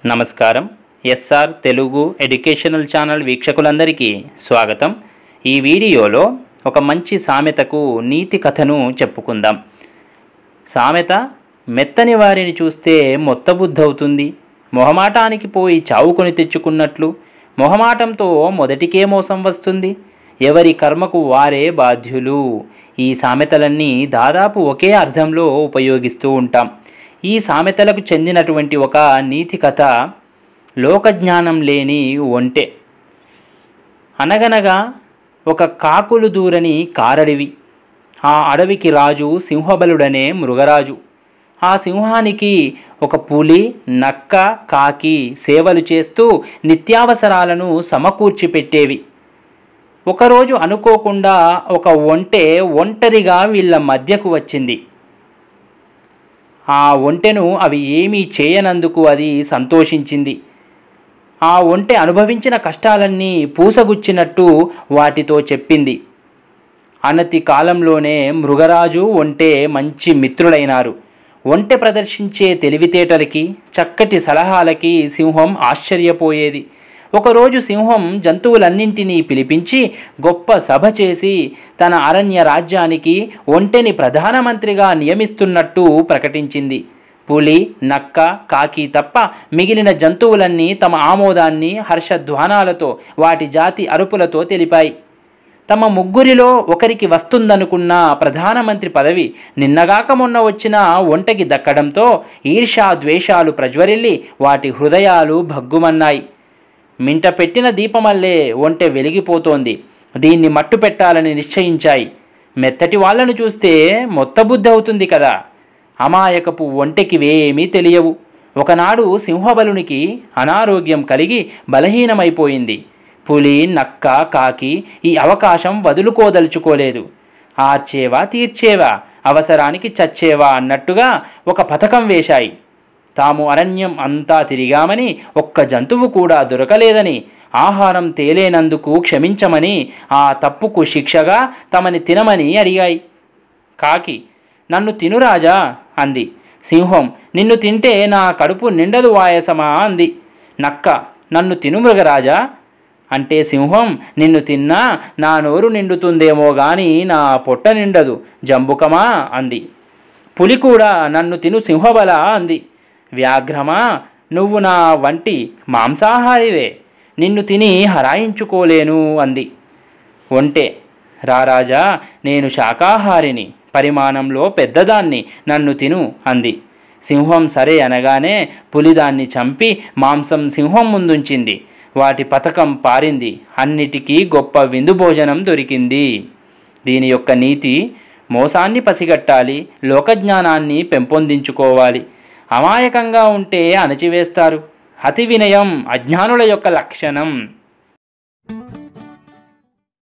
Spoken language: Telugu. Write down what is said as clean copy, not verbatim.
నమస్కారం. ఎస్ఆర్ తెలుగు ఎడ్యుకేషనల్ ఛానల్ వీక్షకులందరికీ స్వాగతం. ఈ వీడియోలో ఒక మంచి సామెతకు నీతి కథను చెప్పుకుందాం. సామెత: మెత్తని వారిని చూస్తే మొత్తబుద్ధవుతుంది, మొహమాటానికి పోయి చావుకొని తెచ్చుకున్నట్లు మొహమాటంతో మొదటికే మోసం వస్తుంది, ఎవరి కర్మకు వారే బాధ్యులు. ఈ సామెతలన్నీ దాదాపు ఒకే అర్థంలో ఉపయోగిస్తూ ఉంటాం. ఈ సామెతలకు చెందినటువంటి ఒక నీతి కథ లోకజ్ఞానం లేని ఒంటె. అనగనగా ఒక కాకులు దూరని కారడివి. ఆ అడవికి రాజు సింహబలుడనే మృగరాజు. ఆ సింహానికి ఒక పులి, నక్క, కాకి సేవలు చేస్తూ నిత్యావసరాలను సమకూర్చి పెట్టేవి. ఒకరోజు అనుకోకుండా ఒక ఒంటె ఒంటరిగా వీళ్ళ మధ్యకు వచ్చింది. ఆ ఒంటెను అవి ఏమీ చేయనందుకు అది సంతోషించింది. ఆ ఒంటె అనుభవించిన కష్టాలన్నీ పూసగుచ్చినట్టు వాటితో చెప్పింది. అనతి కాలంలోనే మృగరాజు ఒంటె మంచి మిత్రులైనారు. ఒంటె ప్రదర్శించే తెలివితేటలకి, చక్కటి సలహాలకి సింహం ఆశ్చర్యపోయేది. ఒకరోజు సింహం జంతువులన్నింటినీ పిలిపించి గొప్ప సభ చేసి తన అరణ్య రాజ్యానికి ఒంటెని ప్రధానమంత్రిగా నియమిస్తున్నట్టు ప్రకటించింది. పులి, నక్క, కాకి తప్ప మిగిలిన జంతువులన్నీ తమ ఆమోదాన్ని హర్షధ్వానాలతో, వాటి జాతి అరుపులతో తెలిపాయి. తమ ముగ్గురిలో ఒకరికి వస్తుందనుకున్న ప్రధానమంత్రి పదవి నిన్నగాక మొన్న వచ్చిన ఒంటెకి దక్కడంతో ఈర్ష్యా ద్వేషాలు ప్రజ్వరిల్లి వాటి హృదయాలు భగ్గుమన్నాయి. మింట పెట్టిన దీపమల్లే ఒంటె వెలిగిపోతోంది. దీన్ని మట్టు పెట్టాలని నిశ్చయించాయి. మెత్తటి వాళ్లను చూస్తే మొత్తబుద్ధి అవుతుంది కదా. అమాయకపు ఒంటెకి ఏమీ తెలియవు. ఒకనాడు సింహబలునికి అనారోగ్యం కలిగి బలహీనమైపోయింది. పులి, నక్క, కాకి ఈ అవకాశం వదులుకోదలుచుకోలేదు. ఆర్చేవా తీర్చేవా, అవసరానికి చచ్చేవా అన్నట్టుగా ఒక పథకం వేశాయి. తాము అరణ్యం అంతా తిరిగామని, ఒక్క జంతువు కూడా దొరకలేదని, ఆహారం తేలేనందుకు క్షమించమని, ఆ తప్పుకు శిక్షగా తమని తినమని అడిగాయి. కాకి: నన్ను తినురాజా అంది. సింహం: నిన్ను తింటే నా కడుపు నిండదు వాయసమా అంది. నక్క: నన్ను తిను మృగరాజా అంటే సింహం: నిన్ను తిన్నా నా నోరు నిండుతుందేమో గాని నా పొట్ట నిండదు జంబుకమా అంది. పులి కూడా నన్ను తిను సింహబల అంది. వ్యాఘ్రమా, నువ్వు నా వంటి మాంసాహారివే, నిన్ను తిని హరాయించుకోలేను అంది. ఒంటె: రారాజా, నేను శాకాహారిని, పరిమాణంలో పెద్దదాన్ని, నన్ను తిను అంది. సింహం సరే అనగానే పులి దాన్ని చంపి మాంసం సింహం ముందుంచింది. వాటి పథకం పారింది. అన్నిటికీ గొప్ప విందు భోజనం దొరికింది. దీని యొక్క నీతి: మోసాన్ని పసిగట్టాలి, లోకజ్ఞానాన్ని పెంపొందించుకోవాలి. అమాయకంగా ఉంటే అణచివేస్తారు. అతి వినయం అజ్ఞానుల యొక్క లక్షణం.